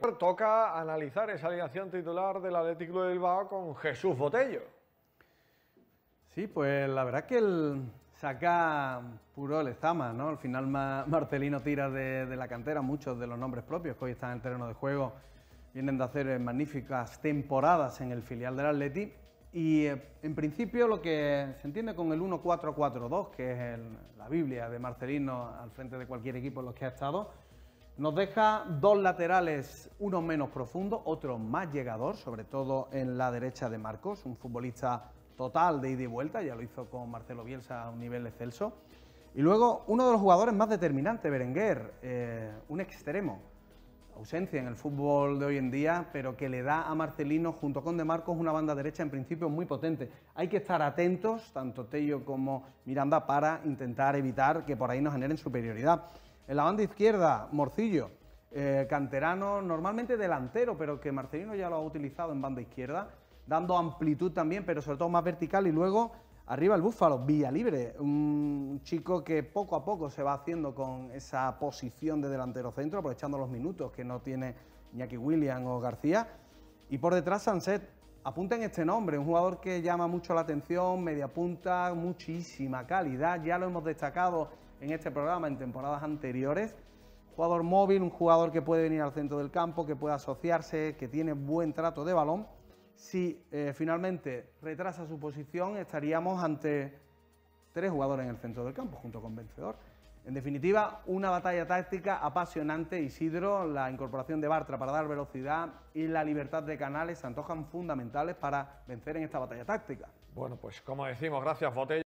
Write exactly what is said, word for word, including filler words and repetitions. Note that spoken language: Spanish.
Toca analizar esa alineación titular del Athletic Club de Bilbao con Jesús Botello. Sí, pues la verdad es que el saca puro Lezama, ¿no? Al final Marcelino tira de, de la cantera, muchos de los nombres propios que hoy están en el terreno de juego vienen de hacer magníficas temporadas en el filial del Athletic y eh, en principio lo que se entiende con el uno cuatro cuatro dos, que es el, la Biblia de Marcelino al frente de cualquier equipo en los que ha estado, nos deja dos laterales, uno menos profundo, otro más llegador, sobre todo en la derecha de Marcos, un futbolista total de ida y vuelta, ya lo hizo con Marcelo Bielsa a un nivel excelso. Y luego uno de los jugadores más determinantes, Berenguer, eh, un extremo, ausencia en el fútbol de hoy en día, pero que le da a Marcelino junto con De Marcos una banda derecha en principio muy potente. Hay que estar atentos, tanto Tello como Miranda, para intentar evitar que por ahí nos generen superioridad. En la banda izquierda, Morcillo, eh, canterano, normalmente delantero, pero que Marcelino ya lo ha utilizado en banda izquierda, dando amplitud también, pero sobre todo más vertical. Y luego arriba el Búfalo, Villalibre, un chico que poco a poco se va haciendo con esa posición de delantero centro, aprovechando los minutos que no tiene Iñaki Williams o García. Y por detrás Sanset. Apunten este nombre, un jugador que llama mucho la atención, media punta, muchísima calidad, ya lo hemos destacado en este programa en temporadas anteriores. Jugador móvil, un jugador que puede venir al centro del campo, que puede asociarse, que tiene buen trato de balón. Si eh, finalmente retrasa su posición, estaríamos ante tres jugadores en el centro del campo, junto con Vencedor. En definitiva, una batalla táctica apasionante. Isidro, la incorporación de Bartra para dar velocidad y la libertad de Canales se antojan fundamentales para vencer en esta batalla táctica. Bueno, pues como decimos, gracias Botello.